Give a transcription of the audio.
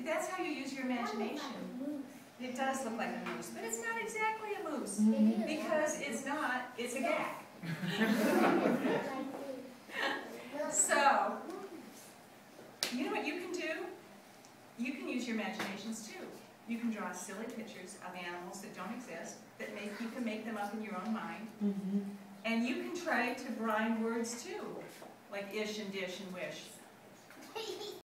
that's how you use your imagination. It does look like a moose, but it's not exactly a moose. Because it's not, it's a gag. So, you know what you can do? You can use your imaginations too. You can draw silly pictures of animals that don't exist, that you can make them up in your own mind. And you can try to rhyme words too, like ish and dish and wish.